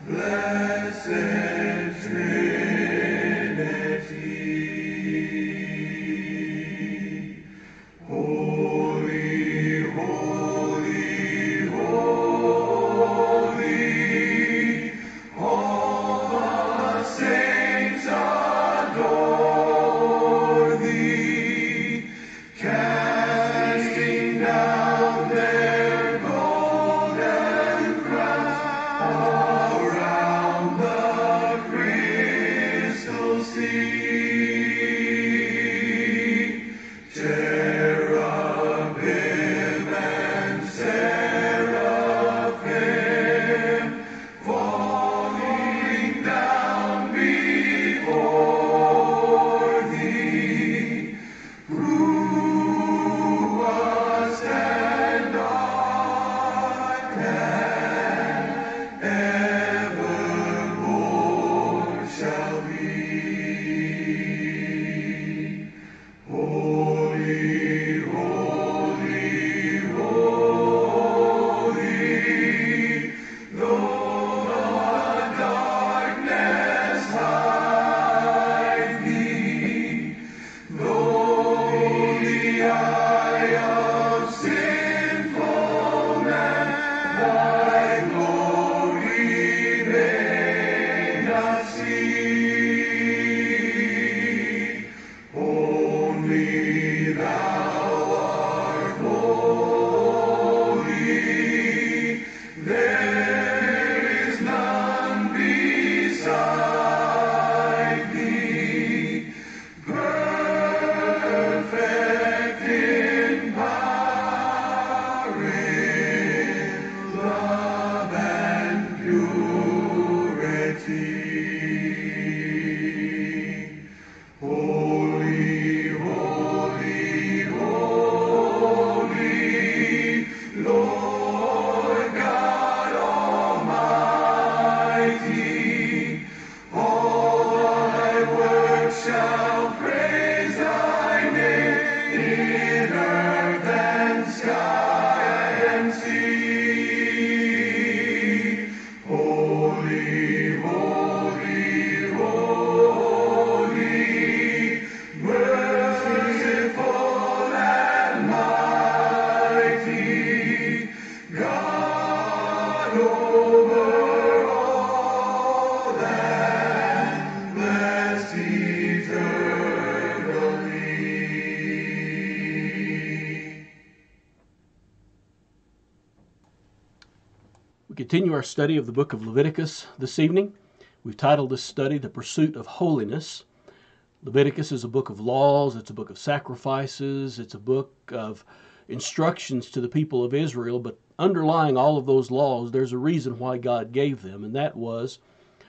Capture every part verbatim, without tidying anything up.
Continue our study of the book of Leviticus this evening. We've titled this study, The Pursuit of Holiness. Leviticus is a book of laws, it's a book of sacrifices, it's a book of instructions to the people of Israel, but underlying all of those laws, there's a reason why God gave them, and that was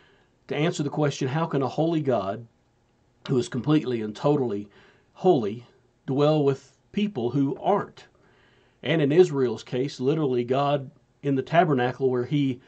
to answer the question, how can a holy God, who is completely and totally holy, dwell with people who aren't? And in Israel's case, literally God in the tabernacle where he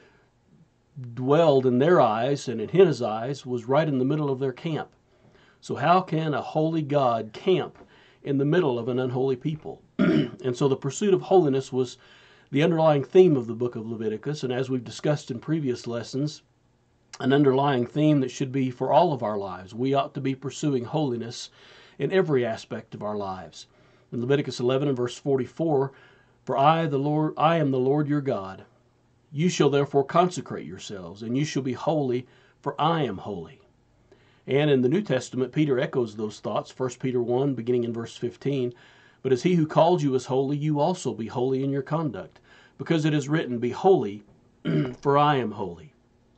dwelled in their eyes and in his eyes was right in the middle of their camp. So how can a holy God camp in the middle of an unholy people? And so the pursuit of holiness was the underlying theme of the book of Leviticus, and as we've discussed in previous lessons, an underlying theme that should be for all of our lives. We ought to be pursuing holiness in every aspect of our lives. In Leviticus eleven and verse forty-four, For I, the Lord, I am the Lord your God. You shall therefore consecrate yourselves, and you shall be holy, for I am holy. And in the New Testament, Peter echoes those thoughts, First Peter one, beginning in verse fifteen. But as he who called you is holy, you also be holy in your conduct, because it is written, Be holy, for I am holy.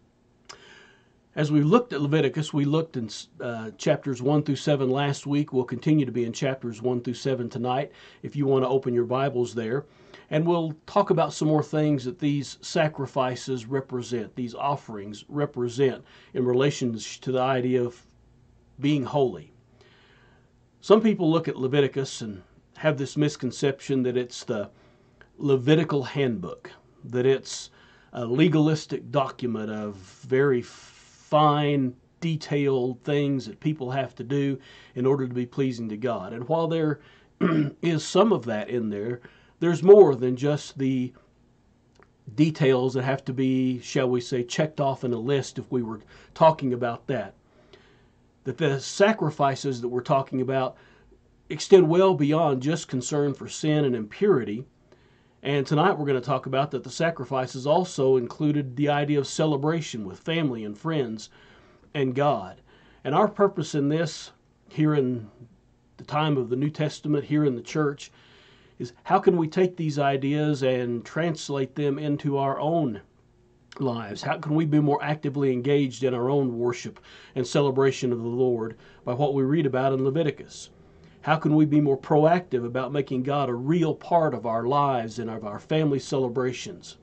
As we looked at Leviticus, we looked in uh, chapters one through seven last week. We'll continue to be in chapters one through seven tonight, if you want to open your Bibles there. And we'll talk about some more things that these sacrifices represent, these offerings represent in relation to the idea of being holy. Some people look at Leviticus and have this misconception that it's the Levitical handbook, that it's a legalistic document of very fine, detailed things that people have to do in order to be pleasing to God. And while there is some of that in there, there's more than just the details that have to be, shall we say, checked off in a list if we were talking about that. That the sacrifices that we're talking about extend well beyond just concern for sin and impurity. And tonight we're going to talk about that the sacrifices also included the idea of celebration with family and friends and God. And our purpose in this, here in the time of the New Testament, here in the church, is how can we take these ideas and translate them into our own lives? How can we be more actively engaged in our own worship and celebration of the Lord by what we read about in Leviticus? How can we be more proactive about making God a real part of our lives and of our family celebrations?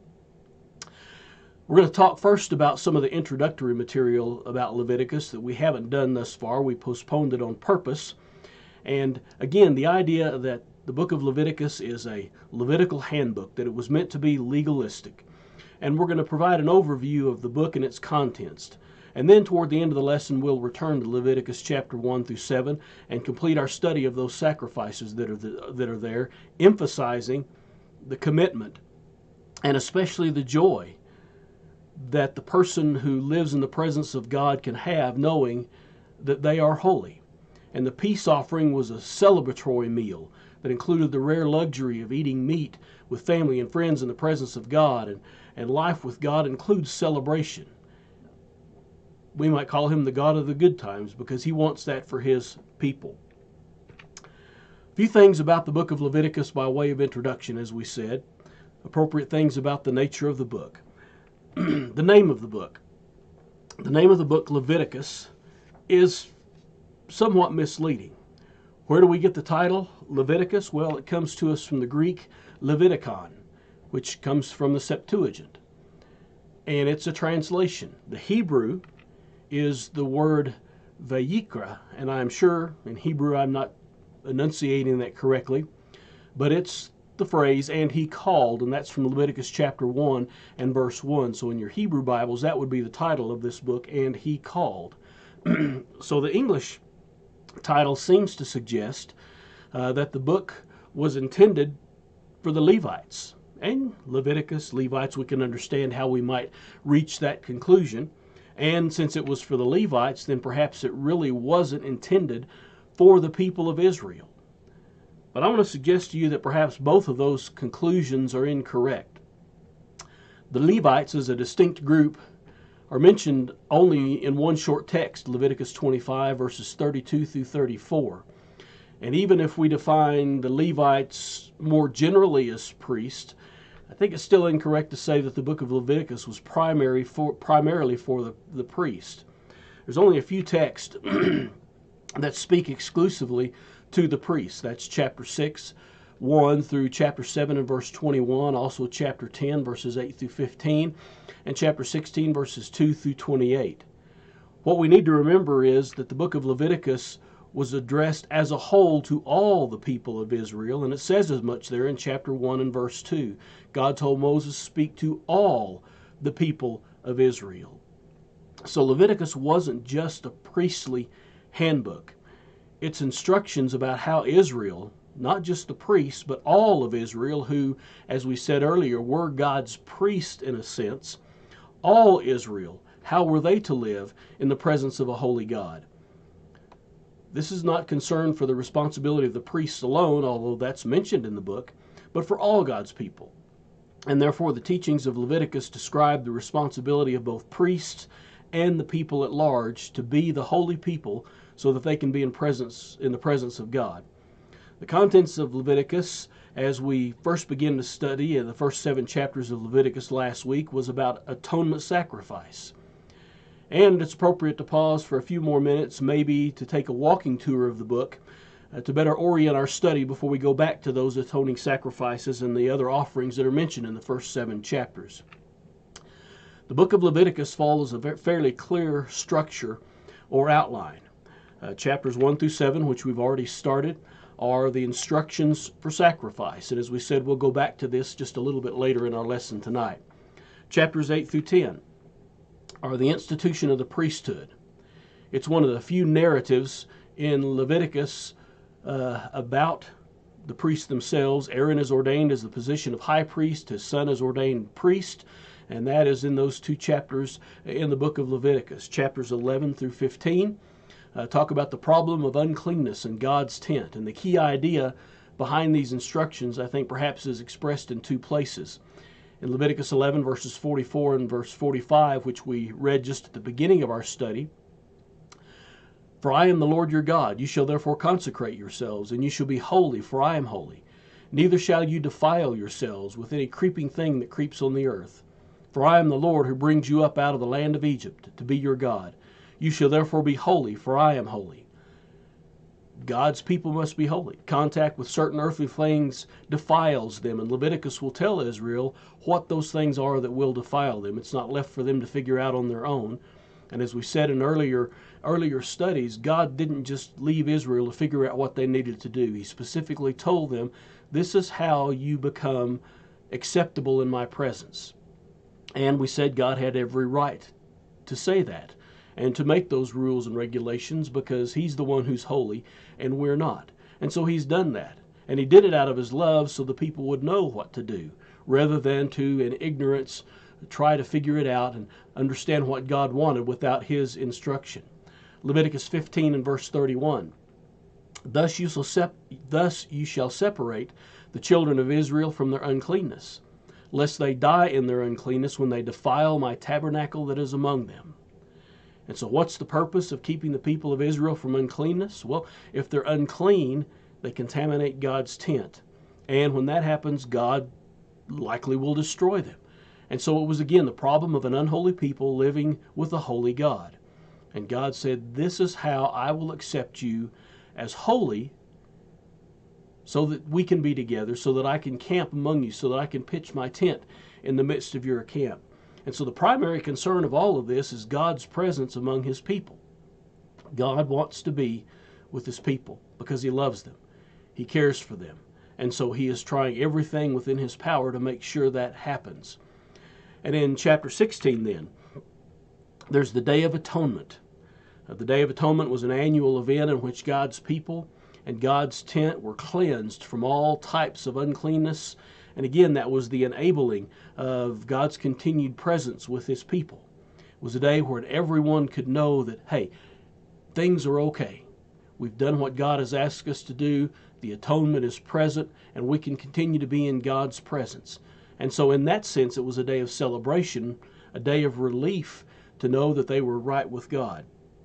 We're going to talk first about some of the introductory material about Leviticus that we haven't done thus far. We postponed it on purpose. And again, the idea that the book of Leviticus is a Levitical handbook, that it was meant to be legalistic. And we're going to provide an overview of the book and its contents. And then toward the end of the lesson, we'll return to Leviticus chapter one through seven and complete our study of those sacrifices that are, the, that are there, emphasizing the commitment and especially the joy that the person who lives in the presence of God can have, knowing that they are holy. And the peace offering was a celebratory meal that included the rare luxury of eating meat with family and friends in the presence of God. And, and life with God includes celebration. We might call him the God of the good times because he wants that for his people. A few things about the book of Leviticus by way of introduction, as we said. Appropriate things about the nature of the book. The name of the book. The name of the book, Leviticus, is somewhat misleading. Where do we get the title, Leviticus? Well, it comes to us from the Greek Leviticon, which comes from the Septuagint. And it's a translation. The Hebrew is the word Vayikra, and I'm sure in Hebrew I'm not enunciating that correctly, but it's the phrase, and he called, and that's from Leviticus chapter one and verse one. So in your Hebrew Bibles, that would be the title of this book, and he called. So the English title seems to suggest uh, that the book was intended for the Levites. And Leviticus, Levites, we can understand how we might reach that conclusion. And since it was for the Levites, then perhaps it really wasn't intended for the people of Israel. But I want to suggest to you that perhaps both of those conclusions are incorrect. The Levites as a distinct group are mentioned only in one short text, Leviticus twenty-five, verses thirty-two through thirty-four. And even if we define the Levites more generally as priests, I think it's still incorrect to say that the book of Leviticus was primary for, primarily for the, the priest. There's only a few texts that speak exclusively to the priests. That's chapter six, one through chapter seven and verse twenty-one, also chapter ten, verses eight through fifteen, and chapter sixteen, verses two through twenty-eight. What we need to remember is that the book of Leviticus was addressed as a whole to all the people of Israel, and it says as much there in chapter one and verse two. God told Moses to speak to all the people of Israel. So Leviticus wasn't just a priestly handbook. It's instructions about how Israel, not just the priests, but all of Israel, who, as we said earlier, were God's priests in a sense, all Israel, how were they to live in the presence of a holy God? This is not concerned for the responsibility of the priests alone, although that's mentioned in the book, but for all God's people. And therefore the teachings of Leviticus describe the responsibility of both priests and the people at large to be the holy people so that they can be in presence in the presence of God. The contents of Leviticus, as we first begin to study in the first seven chapters of Leviticus last week, was about atonement sacrifice. And it's appropriate to pause for a few more minutes, maybe to take a walking tour of the book, uh, to better orient our study before we go back to those atoning sacrifices and the other offerings that are mentioned in the first seven chapters. The book of Leviticus follows a fairly clear structure or outline. Uh, chapters one through seven, which we've already started, are the instructions for sacrifice. And as we said, we'll go back to this just a little bit later in our lesson tonight. Chapters eight through ten are the institution of the priesthood. It's one of the few narratives in Leviticus uh, about the priests themselves. Aaron is ordained as the position of high priest. His son is ordained priest. And that is in those two chapters in the book of Leviticus, chapters eleven through fifteen. Uh, talk about the problem of uncleanness in God's tent. And the key idea behind these instructions, I think, perhaps is expressed in two places. In Leviticus eleven, verses forty-four and verse forty-five, which we read just at the beginning of our study, "For I am the Lord your God. You shall therefore consecrate yourselves, and you shall be holy, for I am holy. Neither shall you defile yourselves with any creeping thing that creeps on the earth. For I am the Lord who brings you up out of the land of Egypt to be your God. You shall therefore be holy, for I am holy." God's people must be holy. Contact with certain earthly things defiles them, and Leviticus will tell Israel what those things are that will defile them. It's not left for them to figure out on their own. And as we said in earlier earlier studies, God didn't just leave Israel to figure out what they needed to do. He specifically told them, this is how you become acceptable in my presence. And we said God had every right to say that and to make those rules and regulations, because he's the one who's holy and we're not. And so he's done that. And he did it out of his love so the people would know what to do, rather than to, in ignorance, try to figure it out and understand what God wanted without his instruction. Leviticus fifteen and verse thirty-one. Thus you shall sep- thus you shall separate the children of Israel from their uncleanness, lest they die in their uncleanness when they defile my tabernacle that is among them. And so what's the purpose of keeping the people of Israel from uncleanness? Well, if they're unclean, they contaminate God's tent. And when that happens, God likely will destroy them. And so it was, again, the problem of an unholy people living with a holy God. And God said, this is how I will accept you as holy, so that we can be together, so that I can camp among you, so that I can pitch my tent in the midst of your camp. And so the primary concern of all of this is God's presence among his people. God wants to be with his people because he loves them. He cares for them. And so he is trying everything within his power to make sure that happens. And in chapter sixteen then, there's the Day of Atonement. Uh, the Day of Atonement was an annual event in which God's people and God's tent were cleansed from all types of uncleanness. And again, that was the enabling of God's continued presence with his people. It was a day where everyone could know that, hey, things are okay. We've done what God has asked us to do. The atonement is present, and we can continue to be in God's presence. And so in that sense, it was a day of celebration, a day of relief to know that they were right with God.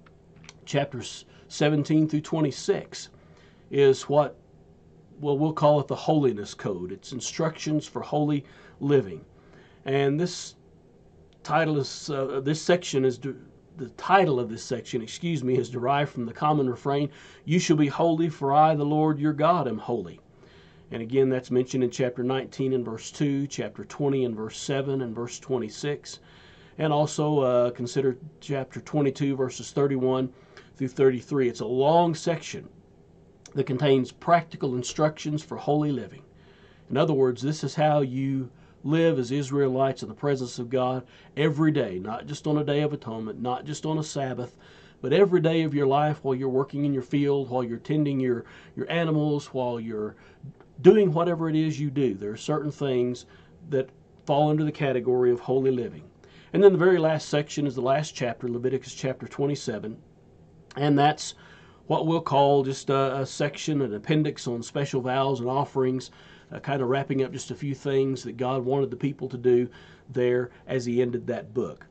Chapters seventeen through twenty-six is what, well, we'll call it the Holiness Code. It's instructions for holy living. And this title is, uh, this section is, de- the title of this section, excuse me, is derived from the common refrain, "You shall be holy, for I, the Lord your God, am holy." And again, that's mentioned in chapter nineteen and verse two, chapter twenty and verse seven, and verse twenty-six. And also uh, consider chapter twenty-two, verses thirty-one through thirty-three. It's a long section that contains practical instructions for holy living. In other words, this is how you live as Israelites in the presence of God every day, not just on a Day of Atonement, not just on a Sabbath, but every day of your life while you're working in your field, while you're tending your, your animals, while you're doing whatever it is you do. There are certain things that fall under the category of holy living. And then the very last section is the last chapter, Leviticus chapter twenty-seven, and that's what we'll call just a, a section, an appendix on special vows and offerings, uh, kind of wrapping up just a few things that God wanted the people to do there as he ended that book.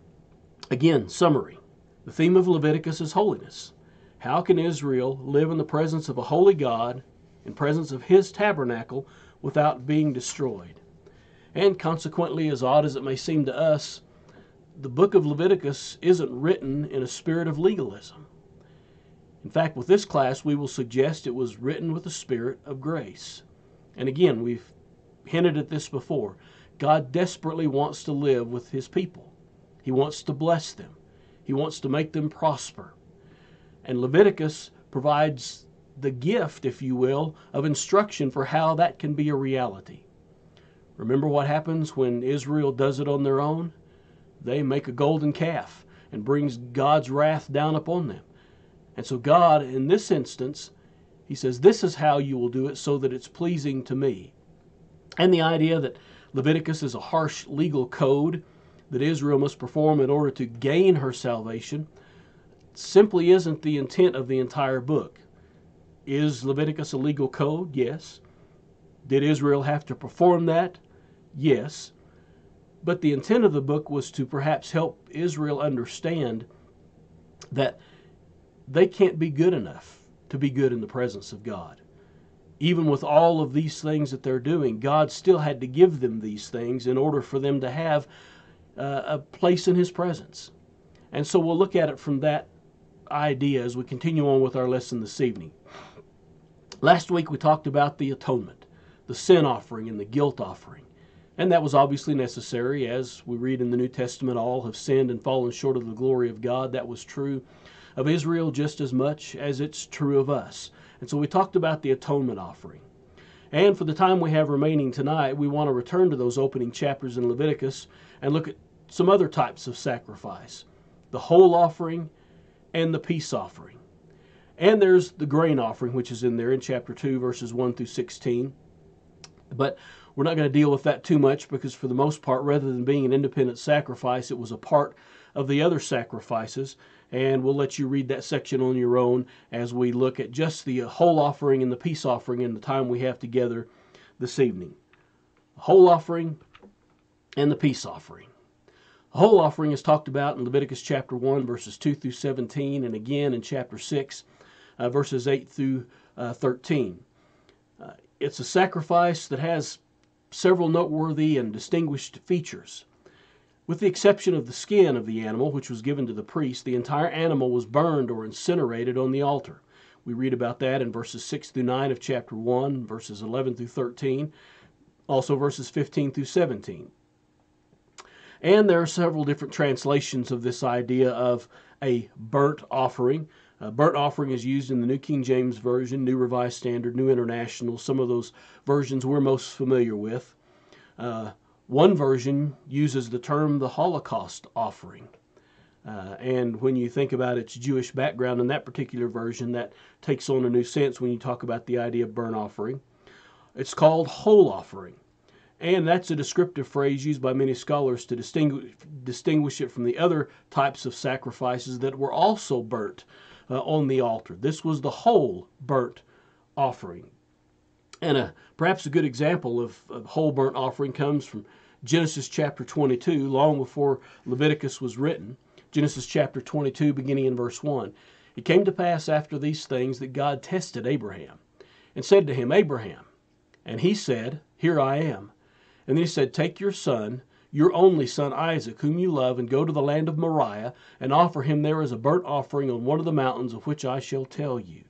Again, summary. The theme of Leviticus is holiness. How can Israel live in the presence of a holy God, in presence of his tabernacle, without being destroyed? And consequently, as odd as it may seem to us, the book of Leviticus isn't written in a spirit of legalism. In fact, with this class, we will suggest it was written with a spirit of grace. And again, we've hinted at this before. God desperately wants to live with his people. He wants to bless them. He wants to make them prosper. And Leviticus provides the gift, if you will, of instruction for how that can be a reality. Remember what happens when Israel does it on their own? They make a golden calf and brings God's wrath down upon them. And so God, in this instance, He says, this is how you will do it so that it's pleasing to me. And the idea that Leviticus is a harsh legal code that Israel must perform in order to gain her salvation simply isn't the intent of the entire book. Is Leviticus a legal code? Yes. Did Israel have to perform that? Yes. But the intent of the book was to perhaps help Israel understand that they can't be good enough to be good in the presence of God. Even with all of these things that they're doing, God still had to give them these things in order for them to have uh, a place in His presence. And so we'll look at it from that idea as we continue on with our lesson this evening. Last week we talked about the atonement, the sin offering and the guilt offering. And that was obviously necessary. As we read in the New Testament, all have sinned and fallen short of the glory of God. That was true of Israel just as much as it's true of us. And so we talked about the atonement offering. And for the time we have remaining tonight, we want to return to those opening chapters in Leviticus and look at some other types of sacrifice. The whole offering and the peace offering. And there's the grain offering, which is in there in chapter two, verses one through sixteen. But we're not going to deal with that too much because for the most part, rather than being an independent sacrifice, it was a part of the other sacrifices. And we'll let you read that section on your own as we look at just the whole offering and the peace offering in the time we have together this evening. The whole offering and the peace offering. The whole offering is talked about in Leviticus chapter one, verses two through seventeen, and again in chapter six, uh, verses eight through thirteen. Uh, it's a sacrifice that has several noteworthy and distinguished features. With the exception of the skin of the animal, which was given to the priest, the entire animal was burned or incinerated on the altar. We read about that in verses six through nine of chapter one, verses eleven through thirteen, also verses fifteen through seventeen. And there are several different translations of this idea of a burnt offering. A burnt offering is used in the New King James Version, New Revised Standard, New International, some of those versions we're most familiar with. Uh, One version uses the term the Holocaust offering. Uh, and when you think about its Jewish background in that particular version, that takes on a new sense when you talk about the idea of burnt offering. It's called whole offering. And that's a descriptive phrase used by many scholars to distinguish, distinguish it from the other types of sacrifices that were also burnt uh, on the altar. This was the whole burnt offering. And a, perhaps a good example of, of whole burnt offering comes from Genesis chapter twenty-two, long before Leviticus was written. Genesis chapter twenty-two, beginning in verse one. It came to pass after these things that God tested Abraham and said to him, Abraham. And he said, Here I am. And then he said, Take your son, your only son Isaac, whom you love, and go to the land of Moriah, and offer him there as a burnt offering on one of the mountains of which I shall tell you.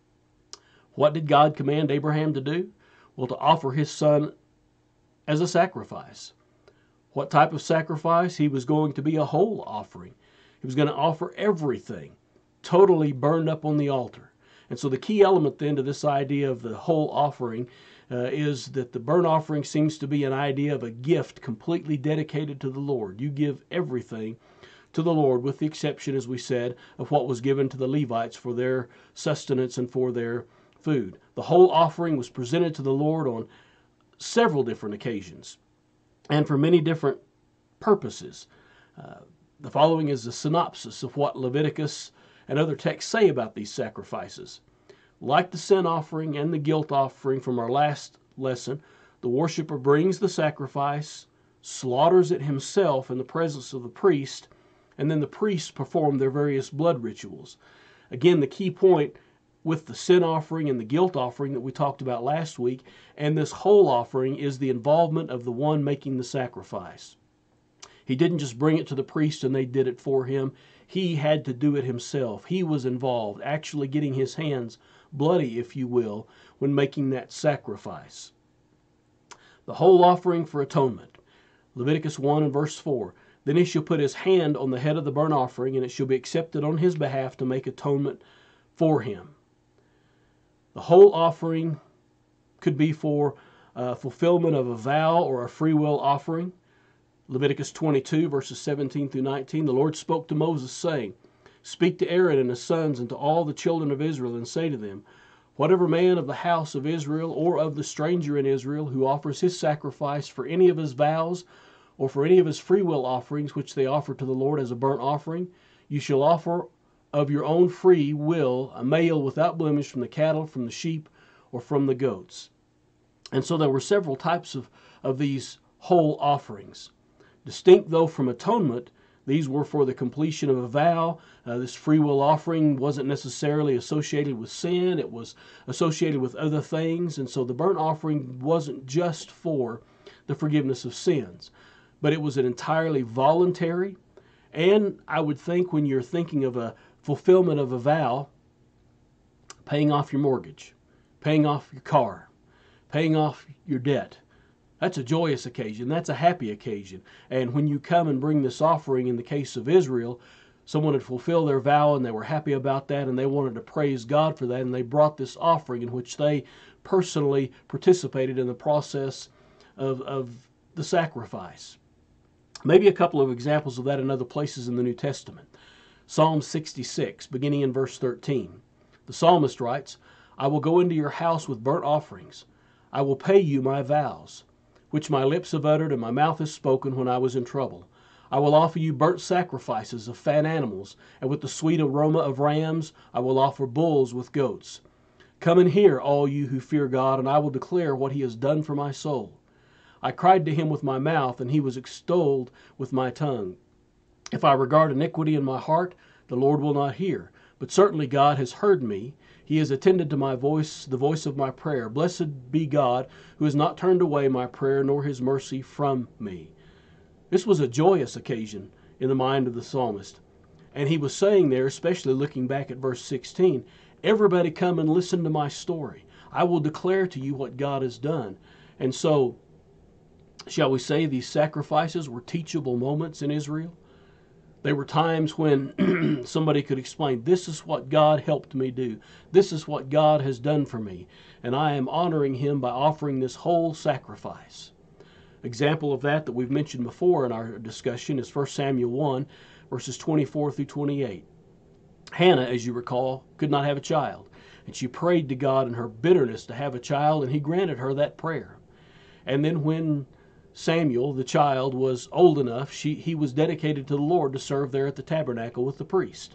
What did God command Abraham to do? Well, to offer his son as a sacrifice. What type of sacrifice? He was going to be a whole offering. He was going to offer everything, totally burned up on the altar. And so the key element then to this idea of the whole offering uh, is that the burnt offering seems to be an idea of a gift completely dedicated to the Lord. You give everything to the Lord, with the exception, as we said, of what was given to the Levites for their sustenance and for their food. The whole offering was presented to the Lord on several different occasions and for many different purposes. Uh, the following is a synopsis of what Leviticus and other texts say about these sacrifices. Like the sin offering and the guilt offering from our last lesson, the worshiper brings the sacrifice, slaughters it himself in the presence of the priest, and then the priests perform their various blood rituals. Again, the key point with the sin offering and the guilt offering that we talked about last week, and this whole offering, is the involvement of the one making the sacrifice. He didn't just bring it to the priest and they did it for him. He had to do it himself. He was involved, actually getting his hands bloody, if you will, when making that sacrifice. The whole offering for atonement. Leviticus one and verse four. Then he shall put his hand on the head of the burnt offering, and it shall be accepted on his behalf to make atonement for him. The whole offering could be for uh, fulfillment of a vow or a free will offering. Leviticus twenty-two, verses seventeen through nineteen, the Lord spoke to Moses, saying, Speak to Aaron and his sons and to all the children of Israel, and say to them, Whatever man of the house of Israel or of the stranger in Israel who offers his sacrifice for any of his vows or for any of his freewill offerings which they offer to the Lord as a burnt offering, you shall offer of your own free will a male without blemish from the cattle, from the sheep, or from the goats. And so there were several types of, of these whole offerings. Distinct though from atonement, these were for the completion of a vow. Uh, this free will offering wasn't necessarily associated with sin. It was associated with other things. And so the burnt offering wasn't just for the forgiveness of sins, but it was an entirely voluntary. And I would think when you're thinking of a fulfillment of a vow, paying off your mortgage, paying off your car, paying off your debt, that's a joyous occasion. That's a happy occasion. And when you come and bring this offering, in the case of Israel, someone had fulfilled their vow and they were happy about that and they wanted to praise God for that, and they brought this offering in which they personally participated in the process of, of the sacrifice. Maybe a couple of examples of that in other places in the New Testament. Psalm sixty-six, beginning in verse thirteen. The psalmist writes, I will go into your house with burnt offerings. I will pay you my vows, which my lips have uttered and my mouth has spoken when I was in trouble. I will offer you burnt sacrifices of fat animals, and with the sweet aroma of rams I will offer bulls with goats. Come and hear, all you who fear God, and I will declare what he has done for my soul. I cried to him with my mouth, and he was extolled with my tongue. If I regard iniquity in my heart, the Lord will not hear. But certainly God has heard me. He has attended to my voice, the voice of my prayer. Blessed be God, who has not turned away my prayer, nor his mercy from me. This was a joyous occasion in the mind of the psalmist. And he was saying there, especially looking back at verse sixteen, everybody come and listen to my story. I will declare to you what God has done. And so, shall we say these sacrifices were teachable moments in Israel? They were times when somebody could explain, this is what God helped me do. This is what God has done for me. And I am honoring him by offering this whole sacrifice. Example of that that we've mentioned before in our discussion is First Samuel one, verses twenty-four through twenty-eight. Hannah, as you recall, could not have a child. And she prayed to God in her bitterness to have a child, and he granted her that prayer. And then when Samuel, the child, was old enough, she, he was dedicated to the Lord to serve there at the tabernacle with the priest.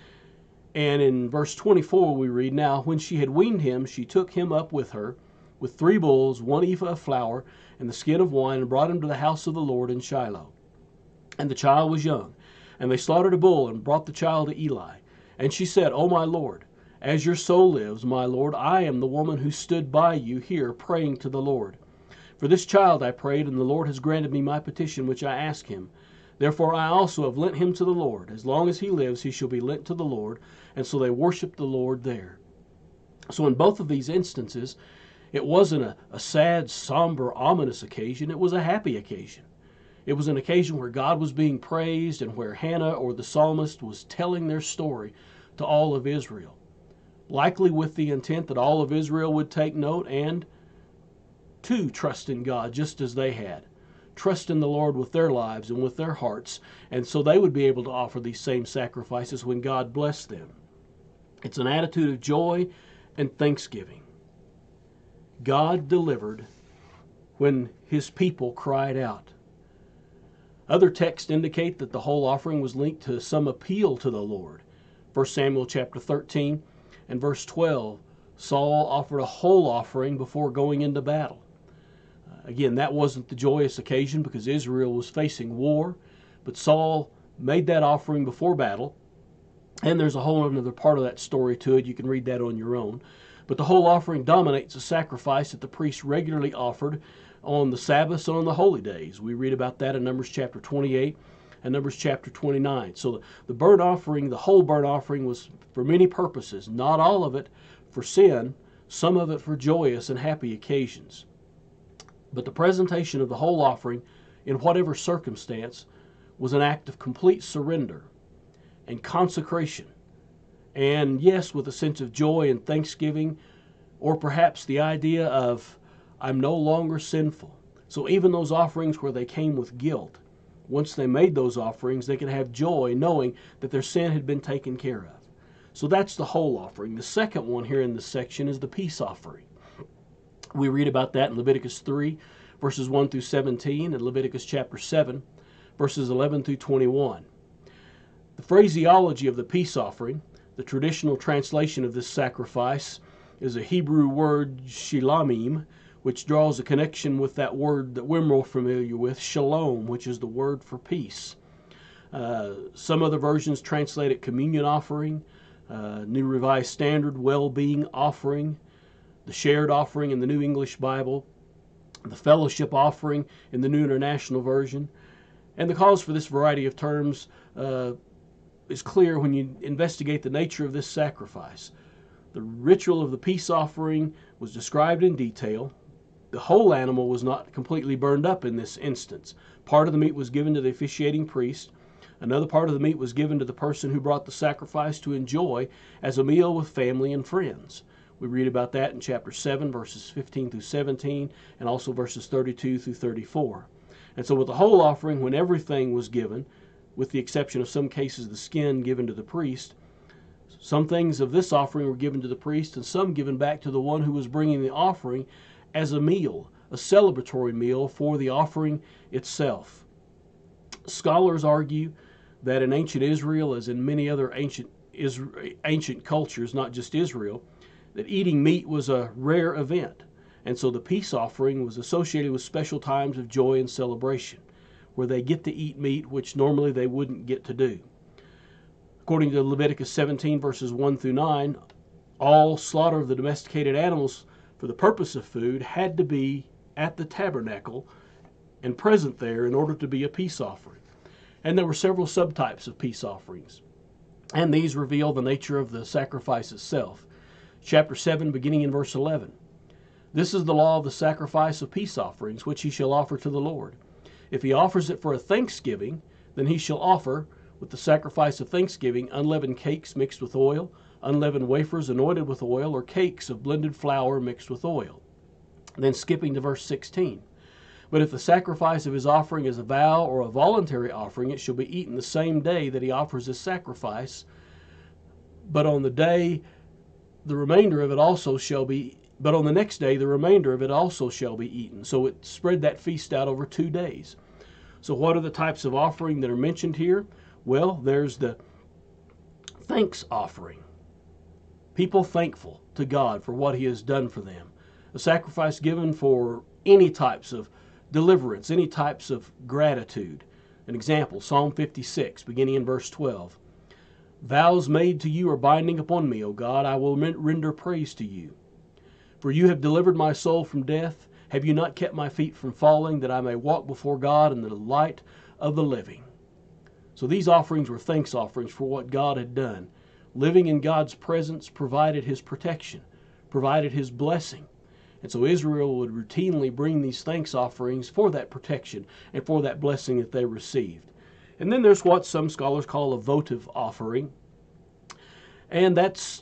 And in verse twenty-four we read, Now when she had weaned him, she took him up with her, with three bulls, one ephah of flour, and the skin of wine, and brought him to the house of the Lord in Shiloh. And the child was young. And they slaughtered a bull, and brought the child to Eli. And she said, O my Lord, as your soul lives, my Lord, I am the woman who stood by you here praying to the Lord. For this child I prayed, and the Lord has granted me my petition which I asked him. Therefore I also have lent him to the Lord. As long as he lives, he shall be lent to the Lord. And so they worshiped the Lord there. So in both of these instances, it wasn't a, a sad, somber, ominous occasion. It was a happy occasion. It was an occasion where God was being praised and where Hannah or the psalmist was telling their story to all of Israel. Likely with the intent that all of Israel would take note and to trust in God just as they had. Trust in the Lord with their lives and with their hearts, and so they would be able to offer these same sacrifices when God blessed them. It's an attitude of joy and thanksgiving. God delivered when his people cried out. Other texts indicate that the whole offering was linked to some appeal to the Lord. First Samuel chapter thirteen and verse twelve, Saul offered a whole offering before going into battle. Again, that wasn't the joyous occasion because Israel was facing war, but Saul made that offering before battle, and there's a whole other part of that story to it. You can read that on your own. But the whole offering dominates the sacrifice that the priests regularly offered on the Sabbaths and on the holy days. We read about that in Numbers chapter twenty-eight and Numbers chapter twenty-nine. So the burnt offering, the whole burnt offering was for many purposes, not all of it for sin, some of it for joyous and happy occasions. But the presentation of the whole offering, in whatever circumstance, was an act of complete surrender and consecration. And yes, with a sense of joy and thanksgiving, or perhaps the idea of, I'm no longer sinful. So even those offerings where they came with guilt, once they made those offerings, they could have joy knowing that their sin had been taken care of. So that's the whole offering. The second one here in this section is the peace offering. We read about that in Leviticus three, verses one through seventeen, and Leviticus chapter seven, verses eleven through twenty-one. The phraseology of the peace offering, the traditional translation of this sacrifice, is a Hebrew word shilamim, which draws a connection with that word that we're more familiar with, shalom, which is the word for peace. Uh, some other versions translate it communion offering, uh, New Revised Standard, well-being offering, the shared offering in the New English Bible, the fellowship offering in the New International Version. And the cause for this variety of terms uh, is clear when you investigate the nature of this sacrifice. The ritual of the peace offering was described in detail. The whole animal was not completely burned up in this instance. Part of the meat was given to the officiating priest. Another part of the meat was given to the person who brought the sacrifice to enjoy as a meal with family and friends. We read about that in chapter seven, verses fifteen through seventeen, and also verses thirty-two through thirty-four. And so with the whole offering, when everything was given, with the exception of some cases the skin given to the priest, some things of this offering were given to the priest and some given back to the one who was bringing the offering as a meal, a celebratory meal for the offering itself. Scholars argue that in ancient Israel, as in many other ancient, ancient cultures, not just Israel, that eating meat was a rare event. And so the peace offering was associated with special times of joy and celebration, where they get to eat meat, which normally they wouldn't get to do. According to Leviticus seventeen, verses one through nine, all slaughter of the domesticated animals for the purpose of food had to be at the tabernacle and present there in order to be a peace offering. And there were several subtypes of peace offerings, and these reveal the nature of the sacrifice itself. Chapter seven, beginning in verse eleven. This is the law of the sacrifice of peace offerings, which he shall offer to the Lord. If he offers it for a thanksgiving, then he shall offer, with the sacrifice of thanksgiving, unleavened cakes mixed with oil, unleavened wafers anointed with oil, or cakes of blended flour mixed with oil. Then skipping to verse sixteen. But if the sacrifice of his offering is a vow or a voluntary offering, it shall be eaten the same day that he offers his sacrifice. But on the day, the remainder of it also shall be, but on the next day, the remainder of it also shall be eaten. So it spread that feast out over two days. So what are the types of offering that are mentioned here? Well, there's the thanks offering. People thankful to God for what he has done for them. A sacrifice given for any types of deliverance, any types of gratitude. An example, Psalm fifty-six, beginning in verse twelve. Vows made to you are binding upon me, O God. I will render praise to you. For you have delivered my soul from death. Have you not kept my feet from falling, that I may walk before God in the light of the living? So these offerings were thanks offerings for what God had done. Living in God's presence provided his protection, provided his blessing. And so Israel would routinely bring these thanks offerings for that protection and for that blessing that they received. And then there's what some scholars call a votive offering. And that's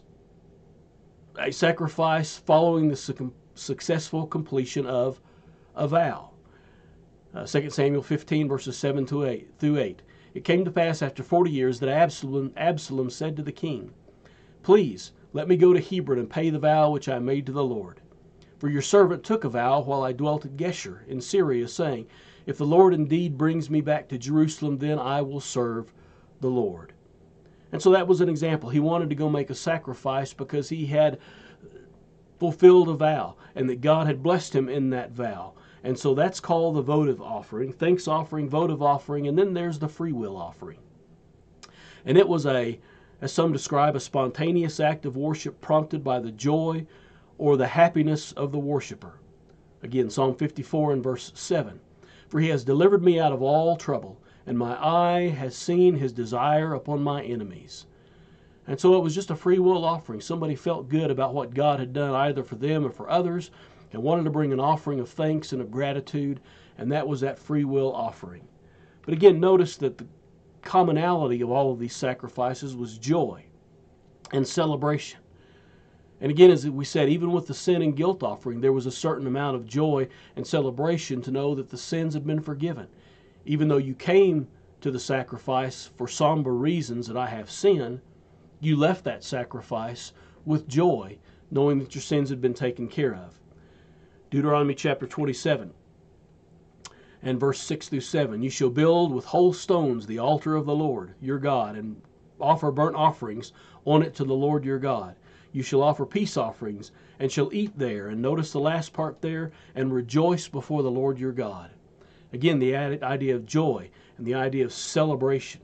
a sacrifice following the su- successful completion of a vow. Uh, Second Samuel fifteen, verses seven to eight, through eight. It came to pass after forty years that Absalom, Absalom said to the king, Please, let me go to Hebron and pay the vow which I made to the Lord. For your servant took a vow while I dwelt at Geshur in Syria, saying, If the Lord indeed brings me back to Jerusalem, then I will serve the Lord. And so that was an example. He wanted to go make a sacrifice because he had fulfilled a vow and that God had blessed him in that vow. And so that's called the votive offering, thanks offering, votive offering, and then there's the free will offering. And it was a, as some describe, a spontaneous act of worship prompted by the joy or the happiness of the worshiper. Again, Psalm fifty-four and verse seven. For he has delivered me out of all trouble, and my eye has seen his desire upon my enemies. And so it was just a free will offering. Somebody felt good about what God had done either for them or for others, and wanted to bring an offering of thanks and of gratitude, and that was that free will offering. But again, notice that the commonality of all of these sacrifices was joy and celebration. And again, as we said, even with the sin and guilt offering, there was a certain amount of joy and celebration to know that the sins had been forgiven. Even though you came to the sacrifice for somber reasons that I have sinned, You left that sacrifice with joy, knowing that your sins had been taken care of. Deuteronomy chapter twenty-seven and verse six through seven. You shall build with whole stones the altar of the Lord your God, and offer burnt offerings on it to the Lord your God. You shall offer peace offerings, and shall eat there. And notice the last part there, and rejoice before the Lord your God. Again, the idea of joy and the idea of celebration.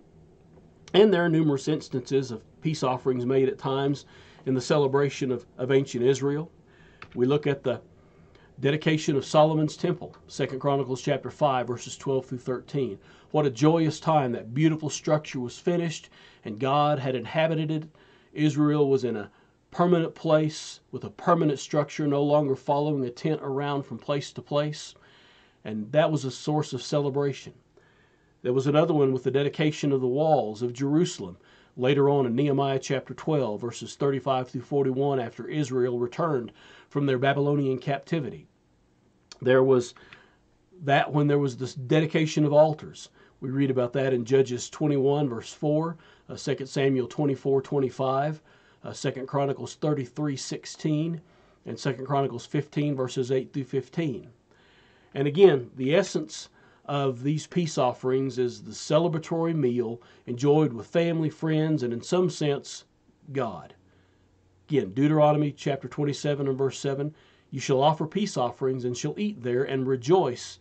And there are numerous instances of peace offerings made at times in the celebration of, of ancient Israel. We look at the dedication of Solomon's temple, Second Chronicles chapter five, verses twelve through thirteen. What a joyous time. That beautiful structure was finished, and God had inhabited it. Israel was in a permanent place with a permanent structure, no longer following a tent around from place to place. And that was a source of celebration. There was another one with the dedication of the walls of Jerusalem, later on in Nehemiah chapter twelve, verses thirty-five through forty-one, after Israel returned from their Babylonian captivity. There was that when there was this dedication of altars. We read about that in Judges twenty-one, verse four, uh, Second Samuel twenty-four, twenty-five, uh, Second Chronicles thirty-three, sixteen, and Second Chronicles fifteen, verses eight through fifteen. And again, the essence of these peace offerings is the celebratory meal enjoyed with family, friends, and in some sense, God. Again, Deuteronomy chapter twenty-seven and verse seven, you shall offer peace offerings and shall eat there and rejoice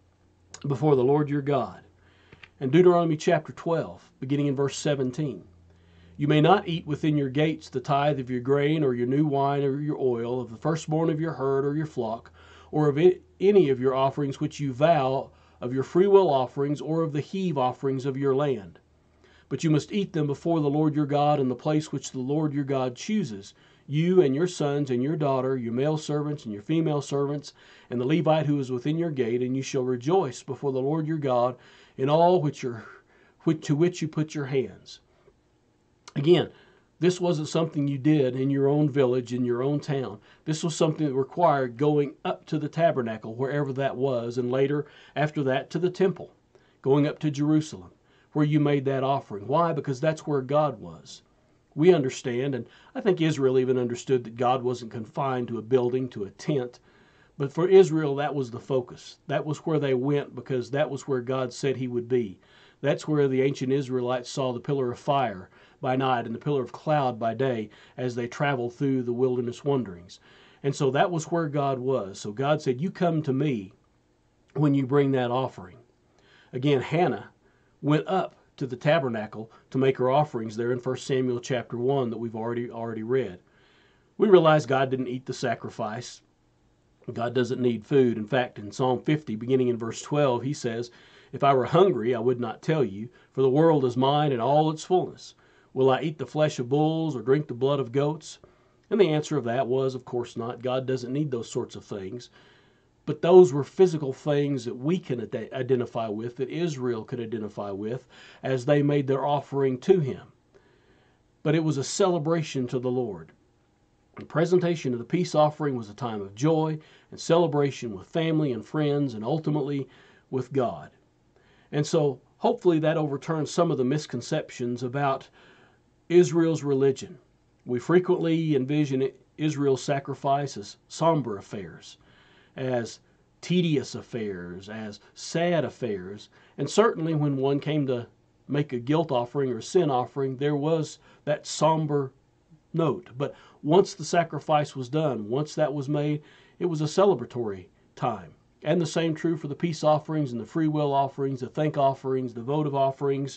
before the Lord your God. And Deuteronomy chapter twelve, beginning in verse seventeen, you may not eat within your gates the tithe of your grain or your new wine or your oil, of the firstborn of your herd or your flock, or of any of your offerings which you vow, of your freewill offerings, or of the heave offerings of your land. But you must eat them before the Lord your God in the place which the Lord your God chooses, you and your sons and your daughter, your male servants and your female servants, and the Levite who is within your gate, and you shall rejoice before the Lord your God in all which are, which, to which you put your hands. Again, this wasn't something you did in your own village, in your own town. This was something that required going up to the tabernacle, wherever that was, and later, after that, to the temple, going up to Jerusalem, where you made that offering. Why? Because that's where God was. We understand, and I think Israel even understood, that God wasn't confined to a building, to a tent. But for Israel, that was the focus. That was where they went, because that was where God said he would be. That's where the ancient Israelites saw the pillar of fire by night and the pillar of cloud by day as they traveled through the wilderness wanderings. And so that was where God was. So God said, you come to me when you bring that offering. Again, Hannah went up to the tabernacle to make her offerings there in First Samuel chapter one that we've already already read. We realize God didn't eat the sacrifice. God doesn't need food. In fact, in Psalm fifty, beginning in verse twelve, he says, if I were hungry, I would not tell you, for the world is mine and all its fullness. Will I eat the flesh of bulls or drink the blood of goats? And the answer of that was, of course not. God doesn't need those sorts of things. But those were physical things that we can identify with, that Israel could identify with, as they made their offering to him. But it was a celebration to the Lord. The presentation of the peace offering was a time of joy and celebration with family and friends, and ultimately with God. And so hopefully that overturns some of the misconceptions about Israel's religion. We frequently envision Israel's sacrifice as somber affairs, as tedious affairs, as sad affairs. And certainly when one came to make a guilt offering or a sin offering, there was that somber note. But once the sacrifice was done, once that was made, it was a celebratory time. And the same true for the peace offerings and the free will offerings, the thank offerings, the votive offerings,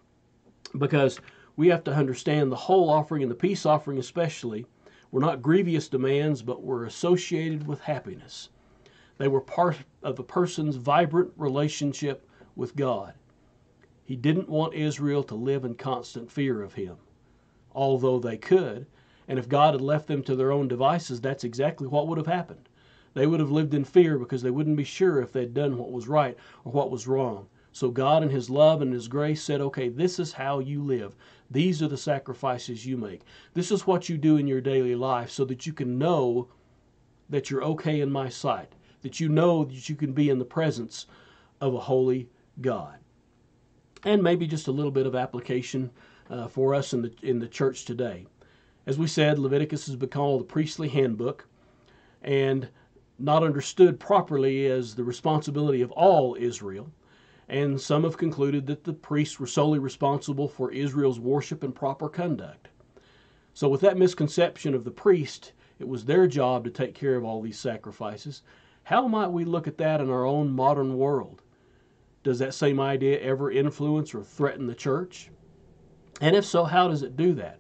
because we have to understand the whole offering and the peace offering especially were not grievous demands, but were associated with happiness. They were part of a person's vibrant relationship with God. He didn't want Israel to live in constant fear of him, although they could. And if God had left them to their own devices, that's exactly what would have happened. They would have lived in fear because they wouldn't be sure if they'd done what was right or what was wrong. So God in his love and his grace said, okay, this is how you live. These are the sacrifices you make. This is what you do in your daily life so that you can know that you're okay in my sight, that you know that you can be in the presence of a holy God. And maybe just a little bit of application uh, for us in the, in the church today. As we said, Leviticus has been called the priestly handbook and not understood properly as the responsibility of all Israel. And some have concluded that the priests were solely responsible for Israel's worship and proper conduct. So with that misconception of the priest, it was their job to take care of all these sacrifices. How might we look at that in our own modern world? Does that same idea ever influence or threaten the church? And if so, how does it do that?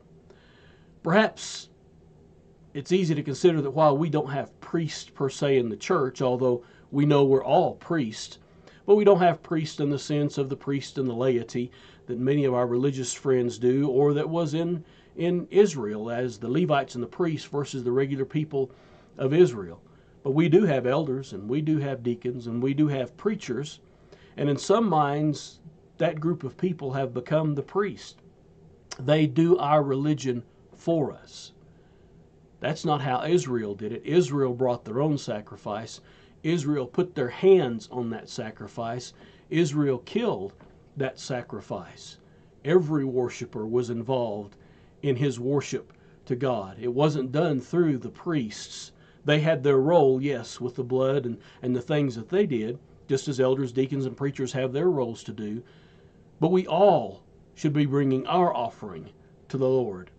Perhaps it's easy to consider that while we don't have priests per se in the church, although we know we're all priests, but we don't have priests in the sense of the priest and the laity that many of our religious friends do, or that was in, in Israel as the Levites and the priests versus the regular people of Israel. But we do have elders, and we do have deacons, and we do have preachers, and in some minds, that group of people have become the priest. They do our religion for us. That's not how Israel did it. Israel brought their own sacrifice. Israel put their hands on that sacrifice. Israel killed that sacrifice. Every worshiper was involved in his worship to God. It wasn't done through the priests. They had their role, yes, with the blood and, and the things that they did, just as elders, deacons, and preachers have their roles to do. But we all should be bringing our offering to the Lord.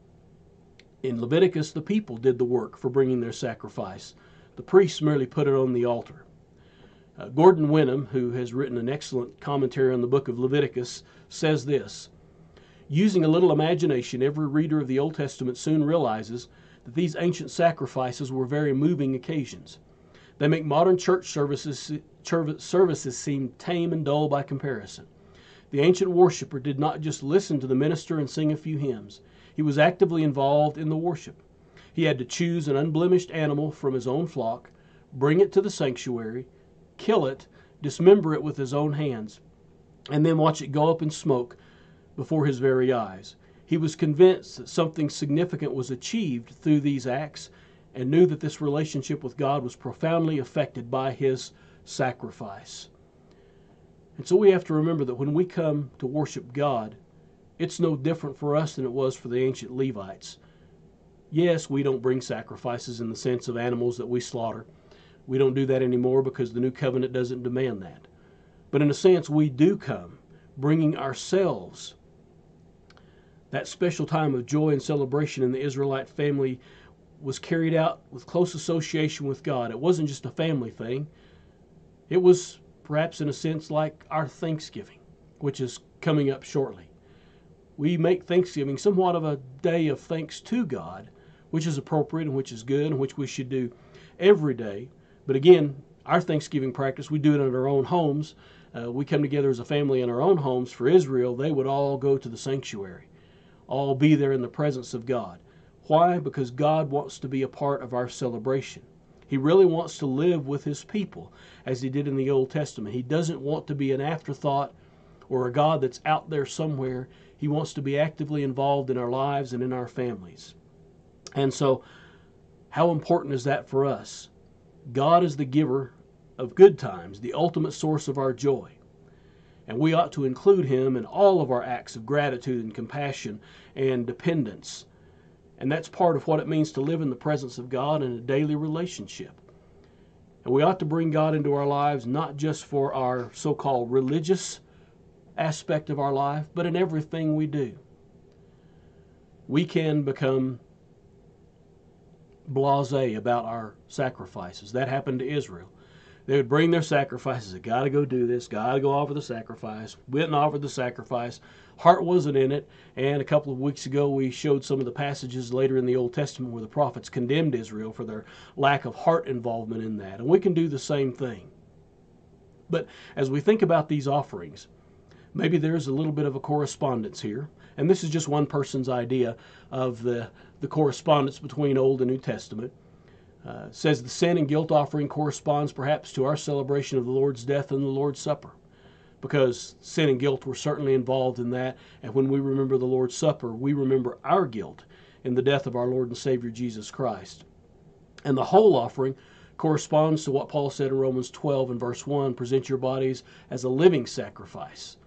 In Leviticus, the people did the work for bringing their sacrifice. The priests merely put it on the altar. Uh, Gordon Wenham, who has written an excellent commentary on the book of Leviticus, says this: using a little imagination, every reader of the Old Testament soon realizes that these ancient sacrifices were very moving occasions. They make modern church services, services seem tame and dull by comparison. The ancient worshiper did not just listen to the minister and sing a few hymns. He was actively involved in the worship. He had to choose an unblemished animal from his own flock, bring it to the sanctuary, kill it, dismember it with his own hands, and then watch it go up in smoke before his very eyes. He was convinced that something significant was achieved through these acts and knew that this relationship with God was profoundly affected by his sacrifice. And so we have to remember that when we come to worship God, it's no different for us than it was for the ancient Levites. Yes, we don't bring sacrifices in the sense of animals that we slaughter. We don't do that anymore because the new covenant doesn't demand that. But in a sense, we do come bringing ourselves. That special time of joy and celebration in the Israelite family was carried out with close association with God. It wasn't just a family thing. It was perhaps in a sense like our Thanksgiving, which is coming up shortly. We make Thanksgiving somewhat of a day of thanks to God, which is appropriate and which is good and which we should do every day. But again, our Thanksgiving practice, we do it in our own homes. Uh, we come together as a family in our own homes. For Israel, they would all go to the sanctuary, all be there in the presence of God. Why? Because God wants to be a part of our celebration. He really wants to live with his people as he did in the Old Testament. He doesn't want to be an afterthought or a God that's out there somewhere. He wants to be actively involved in our lives and in our families. And so, how important is that for us? God is the giver of good times, the ultimate source of our joy. And we ought to include him in all of our acts of gratitude and compassion and dependence. And that's part of what it means to live in the presence of God in a daily relationship. And we ought to bring God into our lives not just for our so-called religious aspect of our life, but in everything we do. We can become blasé about our sacrifices. That happened to Israel. They would bring their sacrifices. They got to go do this, got to go offer the sacrifice. Went and offered the sacrifice. Heart wasn't in it. And a couple of weeks ago, we showed some of the passages later in the Old Testament where the prophets condemned Israel for their lack of heart involvement in that. And we can do the same thing. But as we think about these offerings, maybe there's a little bit of a correspondence here. And this is just one person's idea of the, the correspondence between Old and New Testament. Uh, says the sin and guilt offering corresponds perhaps to our celebration of the Lord's death and the Lord's Supper, because sin and guilt were certainly involved in that. And when we remember the Lord's Supper, we remember our guilt in the death of our Lord and Savior Jesus Christ. And the whole offering corresponds to what Paul said in Romans twelve and verse one, present your bodies as a living sacrifice,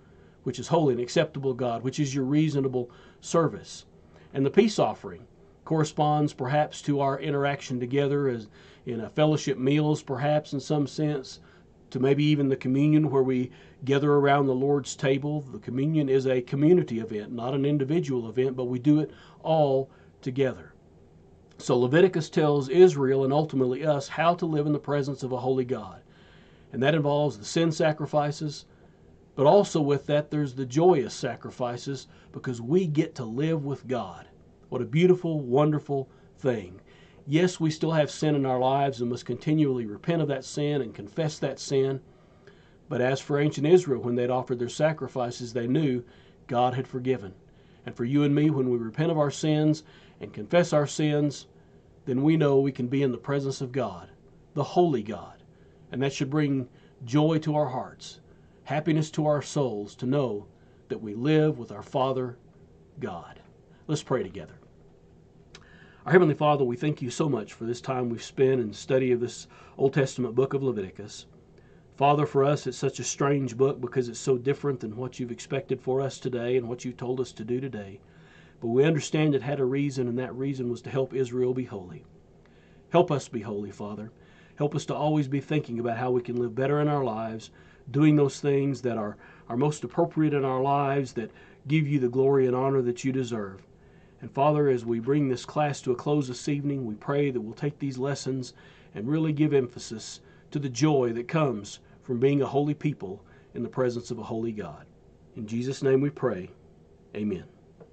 which is holy and acceptable to God, which is your reasonable service. And the peace offering corresponds perhaps to our interaction together as in a fellowship meals, perhaps in some sense, to maybe even the communion where we gather around the Lord's table. The communion is a community event, not an individual event, but we do it all together. So Leviticus tells Israel and ultimately us how to live in the presence of a holy God. And that involves the sin sacrifices, but also with that there's the joyous sacrifices because we get to live with God. What a beautiful, wonderful thing. Yes, we still have sin in our lives and must continually repent of that sin and confess that sin. But as for ancient Israel, when they'd offered their sacrifices, they knew God had forgiven. And for you and me, when we repent of our sins and confess our sins, then we know we can be in the presence of God, the holy God. And that should bring joy to our hearts, happiness to our souls to know that we live with our Father, God. Let's pray together. Our Heavenly Father, we thank you so much for this time we've spent in study of this Old Testament book of Leviticus. Father, for us, it's such a strange book because it's so different than what you've expected for us today and what you told us to do today. But we understand it had a reason, and that reason was to help Israel be holy. Help us be holy, Father. Help us to always be thinking about how we can live better in our lives, doing those things that are, are most appropriate in our lives, that give you the glory and honor that you deserve. And Father, as we bring this class to a close this evening, we pray that we'll take these lessons and really give emphasis to the joy that comes from being a holy people in the presence of a holy God. In Jesus' name we pray. Amen.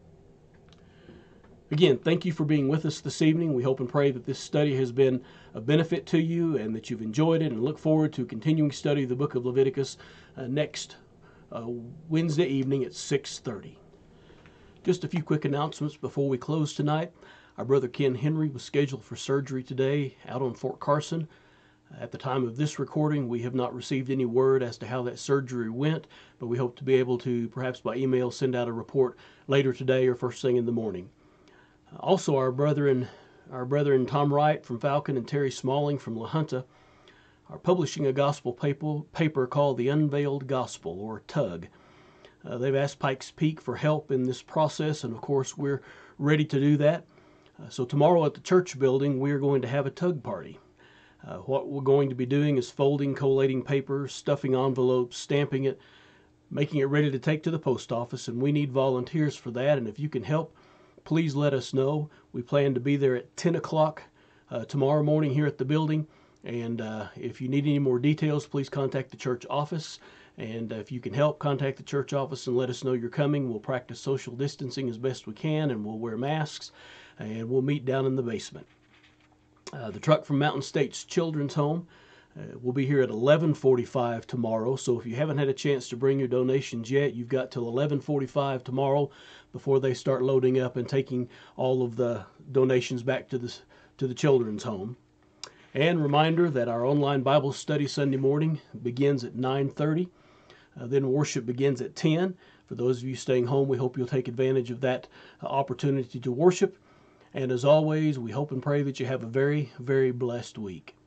Again, thank you for being with us this evening. We hope and pray that this study has been a benefit to you and that you've enjoyed it, and look forward to continuing study of the book of Leviticus uh, next uh, Wednesday evening at six thirty. Just a few quick announcements before we close tonight. Our brother Ken Henry was scheduled for surgery today out on Fort Carson. At the time of this recording, we have not received any word as to how that surgery went, but we hope to be able to, perhaps by email, send out a report later today or first thing in the morning. Also, our brethren, our brethren Tom Wright from Falcon and Terry Smalling from La Junta are publishing a gospel paper, paper called The Unveiled Gospel, or TUG. Uh, they've asked Pikes Peak for help in this process, and of course we're ready to do that. Uh, so tomorrow at the church building, we're going to have a tug party. Uh, what we're going to be doing is folding, collating paper, stuffing envelopes, stamping it, making it ready to take to the post office, and we need volunteers for that. And if you can help, please let us know. We plan to be there at ten o'clock uh, tomorrow morning here at the building. And uh, if you need any more details, please contact the church office. And uh, if you can help, contact the church office and let us know you're coming. We'll practice social distancing as best we can, and we'll wear masks, and we'll meet down in the basement. Uh, the truck from Mountain States Children's Home uh, will be here at eleven forty-five tomorrow. So if you haven't had a chance to bring your donations yet, you've got till eleven forty-five tomorrow before they start loading up and taking all of the donations back to the, to the children's home. And reminder that our online Bible study Sunday morning begins at nine thirty. Uh, then worship begins at ten. For those of you staying home, we hope you'll take advantage of that uh, opportunity to worship. And as always, we hope and pray that you have a very, very blessed week.